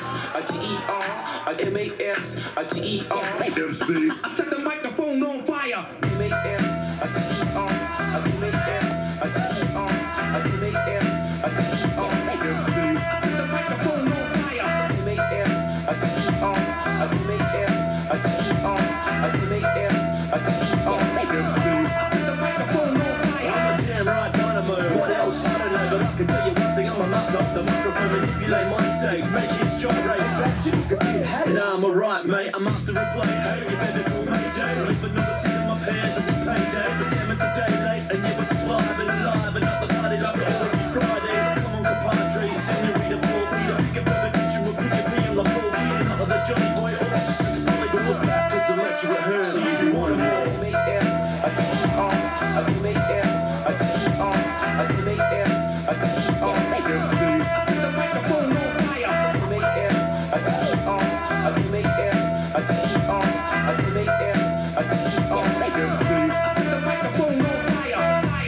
M-A-S-T-E-R-M-A-S-T-E-R. I set the microphone on fire. M-A-S-T-E-R. M-A-S-T-E-R. M-A-S-T-E-R. I set the microphone on fire. M-A-S-T-E-R. M-A-S-T-E-R. M-A-S-T-E-R. I set the microphone on fire. I'm a damn right dynamo. What else? I don't know, but I can tell you one thing. I'm a master of the microphone, manipulate my mistakes, make it gyrate. Back to hey, now I'm alright, mate. I master replay. Hey, you better call me Day. But not a seat in my pants at the payday. But damn it, today late, and you was live and alive and up the party like it always be Friday. Come on, compadre, senorita, Paul Peter. Pick up the picture, we'll pick a beer like Paul Peter. Not of the Johnny Boy or the six probably to look back at the lecture at her. See you want more. M-A-S-T-E-R. M-A-S-T-E-R. M-A-S-T-E-R. I set the microphone on fire. M-A-S-T-E-R. M-A-S-T-E-R. M-A-S-T-E-R. I set the microphone on fire.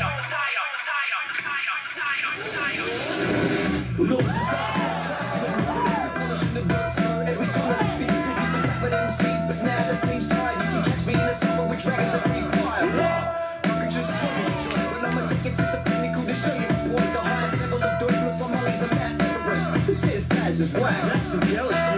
Lord disaster. Every time I speak, used to rap with MCs, but now that seems tired. You can catch me in the summer with dragons that breathe fire. I can just show you the joy, but I'ma take it to the pinnacle to show you a point. The highest level of dopeness on Molly's and Mount Everest. Who says Taz is whack? That's some jealousy.